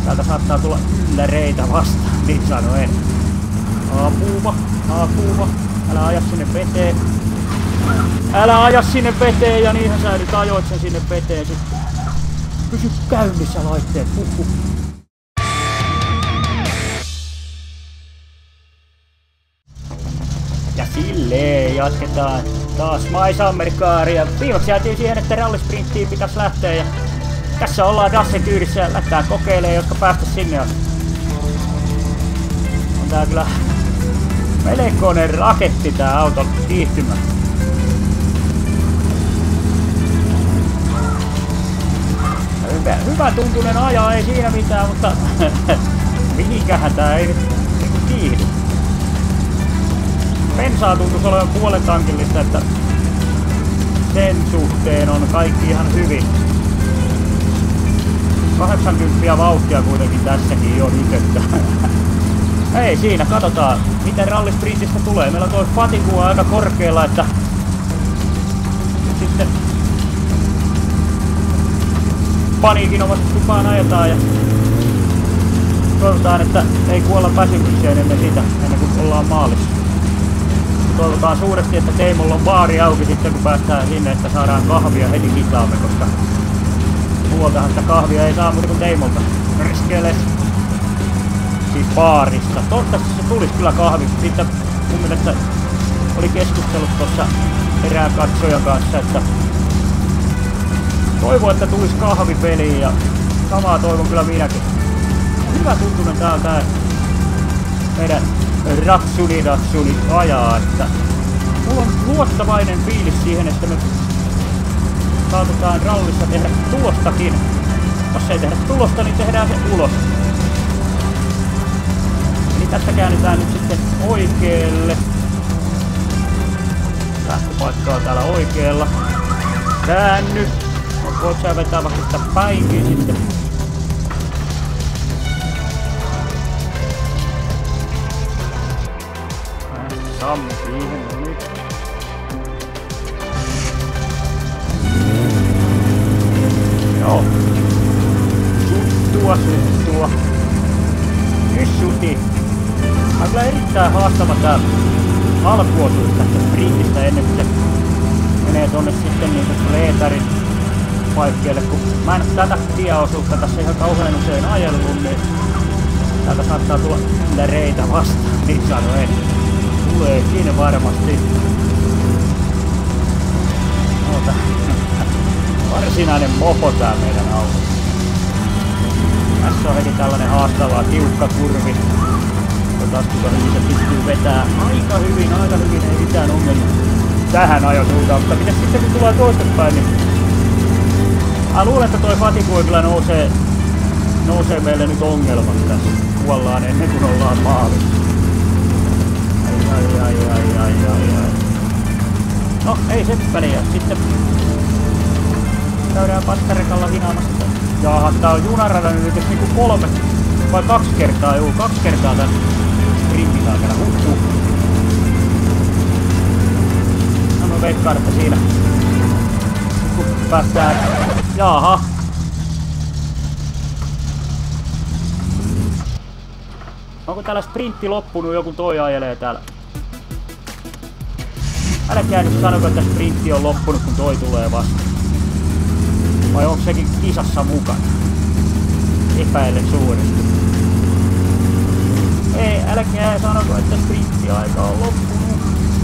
Täältä saattaa tulla ylläreitä vastaan, niin sanoen. Apua, apua. Älä aja sinne veteen. Älä aja sinne veteen, ja niinhän sä nyt ajoit sen sinne veteen sitten. Pysy käynnissä laitteet, huhhuh. Ja silleen jatketaan taas My Summer Caria. Viimeksi jäätiin siihen, että rallisprinttiin pitäisi lähteä, ja tässä ollaan Dassen kyydissä ja lähtään kokeilemaan, jotka päästä sinne asti. On tää kyllä melkoinen raketti tää auton kiihtymä. Hyvä tuntunen ajaa, ei siinä mitään, mutta mihinkähän tää ei nyt kiihdy. Bensaa tuntuisi olevan puolen tankillista, että sen suhteen on kaikki ihan hyvin. 80 vauhtia kuitenkin tässäkin jo nyt. Ei siinä, katsotaan miten rallisprintistä tulee. Meillä on tuo fatigue aika korkealla, että sitten paniikinomaisesti tupaan ajetaan ja toivotaan, että ei kuolla väsymykseen ennen kuin ollaan maalissa. Toivotaan suuresti, että Teimolla on baari auki sitten kun päästään sinne, että saadaan kahvia heti hitaamme, koska muualtahan sitä kahvia ei saa muuta kuin Teimolta. Riskeles. Siis baarista. Toivottavasti se tulisi kyllä kahvi. Sitten mun mielestä oli keskustellut tuossa erään katsojan kanssa, että toivon, että tulisi kahvipeliin ja samaa toivon kyllä minäkin. Hyvä tuntunen tää on tää meidän Ratsuni ajaa, että mulla on luottavainen fiilis siihen, että me saatetaan rallissa tehdä tulostakin. Jos ei tehdä tulosta, niin tehdään se ulos. Eli tässä käännytään nyt sitten oikealle. Lähtöpaikka on täällä oikealla. Käänny. Voit sä vetää vaikka sitä päinkin sitten. Sammu siihen nyt. Joo. Suttua. Nyt suti. Tää on kyllä erittäin haastava tää alkuosuus tästä sprintistä ennen kuin se menee tonne sitten niinku Leetarin paikkeelle. Kun mä en tätä tieosuutta tässä ihan kauhean usein ajellut, niin täältä saattaa tulla ylläreitä vastaan, niin sanoen. Tuleekin varmasti. Oota. Varsinainen mopo tää meidän auto. Tässä on heti tällainen haastava tiukka kurvi. Taas kuinka hyvin se pystyy vetää aika hyvin, ei mitään ongelmia tähän ajosuuntaan, mutta mitäs sitten kun tulee toistepäin, niin mä luulen, että toi fatigue kyllä nousee meille nyt ongelmat tässä. Kuollaan ennen kuin ollaan maalissa. Ai. No, ei se väliä. Sitten käydään pastarekalla hinaamassa. Jaha, tää on junaradan yritys niinku 3 vai 2 kertaa, juu, 2 kertaa tän sprintin aikana. No veikkaan, että siinä kun päästään. Jaha. Onko täällä sprintti loppunut, joku toi ajelee täällä? Älkää nyt sanoko, että sprintti on loppunut, kun toi tulee vasta. Vai onko sekin kisassa mukana? Epäilen suuresti. Ei, älkää sanoko, että sprintti-aika on loppunut.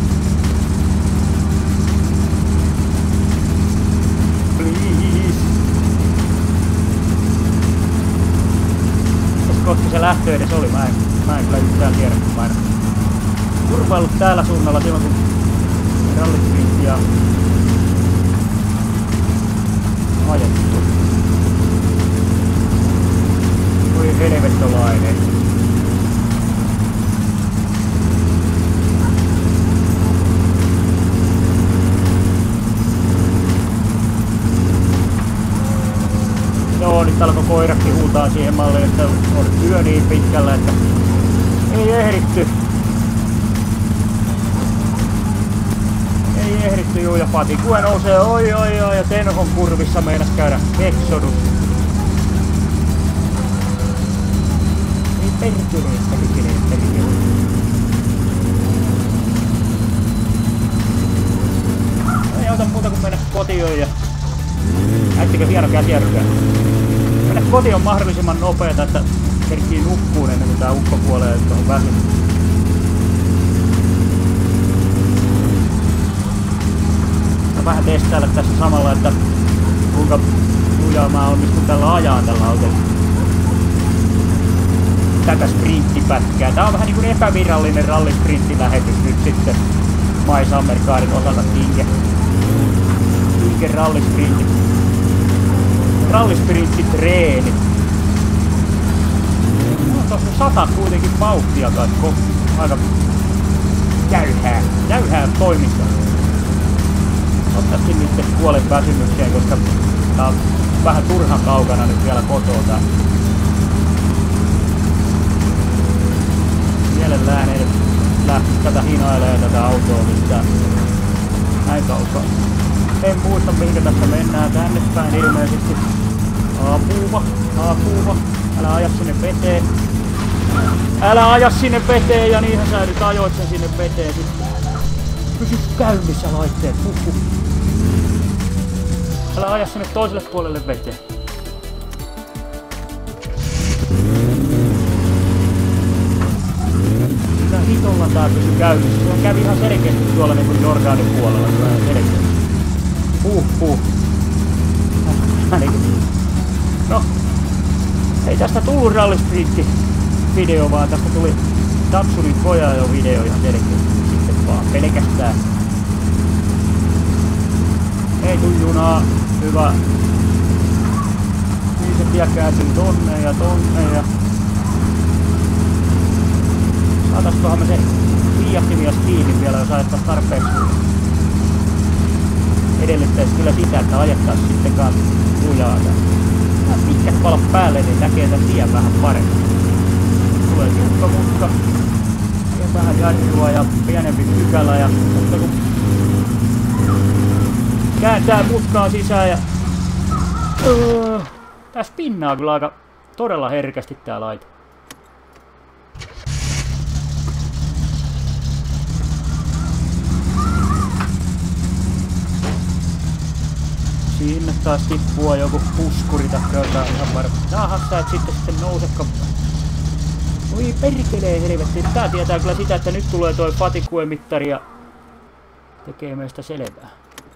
Please. Koska se lähtö edes oli, mä en kyllä yhtään tiedä, kun mä en kurvaillut täällä suunnalla silloin, kun rallisprintia ajettu. Voi helvettolainen. Joo, nyt alkoi koirakin huutaa siihen malliin, että on työ niin pitkällä, että ei ehditty. Ei ehditty juu, ja fatigue nousee oi ja Tenhon kurvissa meinas käydä Exodus. Perkele. Ei auta muuta kuin mennä kotiin ja... Näittekö hieno käsijarrukää? Mennä kotiin on mahdollisimman nopeeta, että kerkii nukkuun ennen kuin tää ukko kuolee, että on väsynyt. Mä vähän testailla tässä samalla, että kuinka lujaa mä onnistun tällä ajaa tällä autolla. Tätä sprinttipätkää. Tää on vähän niinku epävirallinen rallisprinttilähetys nyt sitten My Summer Carin osalla Tinge rallisprintti. Rallisprinttitreeni. No tossa 100 kuitenkin vauhtia kai. Aika jäyhää toiminta. Ottaisin nyt puolen väsymykseen, koska tää on vähän turhan kaukana nyt vielä kotoa tää. Mielellään ei tätä hinailee tätä autoa mistään näin kaukaa. En muista mihinkä tässä mennään, tänne päin ilmeisesti. Aapuva. Älä aja sinne veteen ja niinhän sä nyt ajoit sen sinne veteen sitten. Pysy käynnissä laitteet, Älä aja sinne toiselle puolelle veteen. Mitä hitolla tää pysy käynnissä? Se on kävi ihan selkeästi tuolla niinku Jordaanin puolella. Se on ihan selkeästi. No, ei tästä tullut rallisprintti-video, vaan tästä tuli Datsunin Kojajo-video ihan selkeästi. Sitten vaan pelkästään. Ei tuu junaa, hyvä. Niin se tie kääntyy tonne ja... Saataiskohan me se liiahtimies kiinni vielä, jos ajettais tarpeeksi. Edellyttäisi kyllä sitä, että ajettais sittenkaan lujaa. Nämä pitkät valot päälle, niin näkee tän tien vähän paremmin. Tulee tiukka mutka. Ja vähän jarrua ja pienempi pykälä ja... Mutta kun kääntää mutkaa sisään ja... Tää spinnaa kyllä aika todella herkästi tää laite. Sinne taas tippua joku puskuri takaa ihan varmaan. Jaha, sä et sitten nousekaan. Oi perkelee helvetti. Tää tietää kyllä sitä, että nyt tulee toi fatiguemittari ja tekee meistä selvää.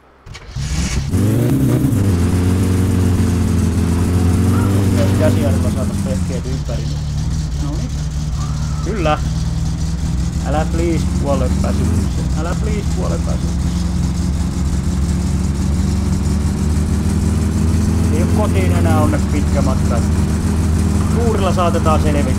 Jos käsijarrulla saatais vehkeet ympäri. Noniin. Kyllä. Älä please kuole väsymykseen. Ei oo kotiin enää onneksi pitkä matka. Tuurilla saatetaan selvitä.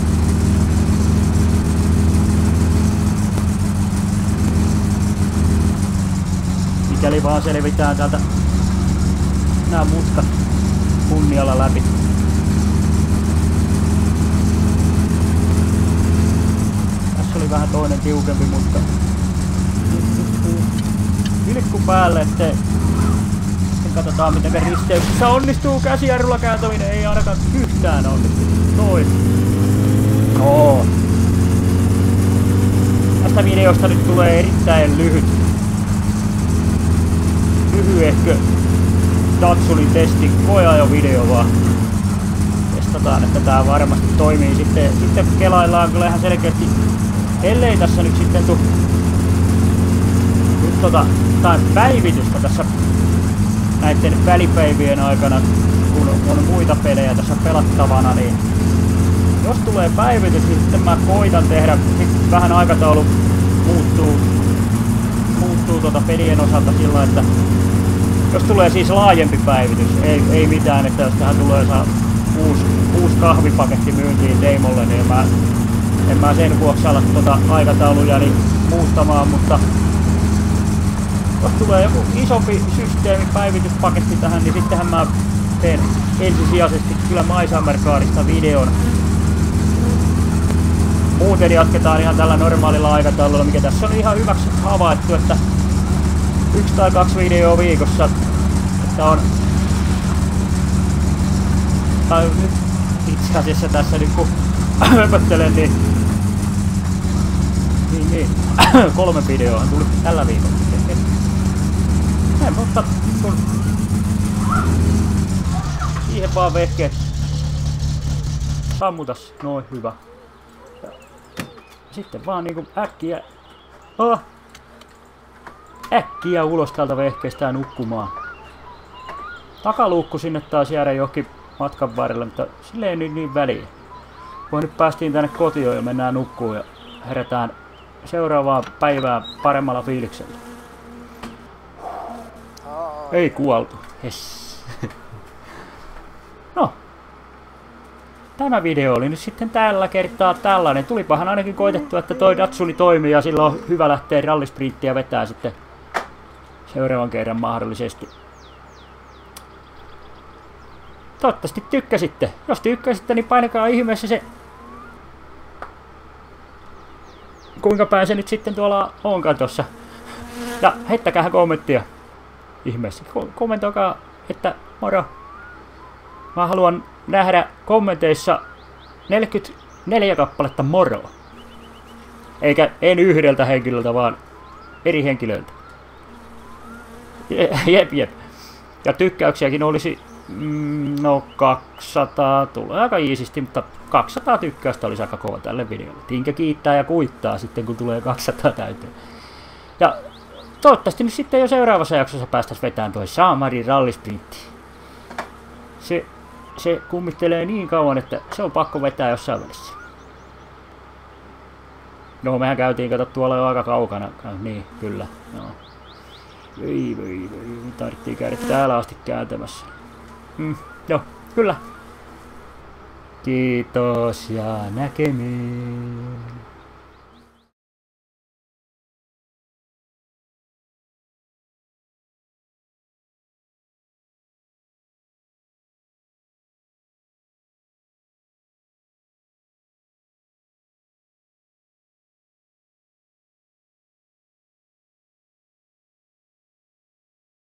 Mikäli vaan selvitään täältä nää mutkat kunnialla läpi. Tässä oli vähän toinen tiukempi mutka. Vilkku päälle, ettei... Katsotaan miten risteyksessä onnistuu käsijarrulla kääntäminen, ei ainakaan yhtään onnistu. Noin. Oo. Tästä videosta nyt tulee erittäin lyhyehkö Datsunin testi Kojajo-video vaan. Testataan, että tää varmasti toimii. Sitten kelaillaan kyllä ihan selkeästi, ellei tässä nyt sitten tai päivitystä tässä näiden välipäivien aikana, kun on muita pelejä tässä pelattavana, niin jos tulee päivitys, niin sitten mä koitan tehdä, vähän aikataulu muuttuu pelien osalta sillä, että jos tulee siis laajempi päivitys, ei mitään, että jos tähän tulee uusi kahvipaketti myyntiin Teimolle, niin en mä sen vuoksi ala aikatauluja niin muuttamaan, mutta jos tulee joku isompi systeemi, päivityspaketti tähän, niin sittenhän mä teen ensisijaisesti kyllä My Summer Carista videon. Muuten jatketaan ihan tällä normaalilla aikataululla, mikä tässä on ihan hyväksi havaittu, että 1 tai 2 videoa viikossa, että on... Tai nyt itse asiassa tässä nyt kun höpöttelen, niin 3 videoa tuli tällä viikolla. Ei, mutta kun siihen vaan vehkeet. Sammutas, noin hyvä. Ja sitten vaan niinku äkkiä ulos täältä vehkeestä nukkumaan. Takaluukku sinne taas jäädä johonkin matkan varrelle, mutta sille ei niin väliä. Kun nyt päästiin tänne kotiin ja mennään nukkuun ja herätään seuraavaan päivään paremmalla fiiliksellä. Ei kuoltu. Yes. No. Tämä video oli nyt sitten tällä kertaa tällainen. Tulipahan ainakin koitettua, että toi Datsuni toimii ja sillä on hyvä lähteä rallisprinttiä vetää sitten seuraavan kerran mahdollisesti. Toivottavasti tykkäsitte. Jos tykkäsitte, niin painakaa ihmeessä se, kuinka pääsen nyt sitten tuolla onkaan tossa. Ja heittäkää kommenttia ihmeessä. Kommentoikaa, että moro. Mä haluan nähdä kommenteissa 44 kappaletta moroa. En yhdeltä henkilöltä, vaan eri henkilöiltä. Jep. Ja tykkäyksiäkin olisi 200, tulee aika iisisti, mutta 200 tykkäystä olisi aika kova tälle videolle. Tinkä kiittää ja kuittaa sitten, kun tulee 200 täyteen. Ja toivottavasti nyt sitten jo seuraavassa jaksossa päästäisiin vetämään toi Saamarin rallisprintti. Se kummittelee niin kauan, että se on pakko vetää jossain välissä. No, mehän käytiin, kato, tuolla jo aika kaukana. Niin, kyllä. No. Voi. Tarvittiin käydä täällä asti kääntämässä. Joo, kyllä. Kiitos ja näkemiin.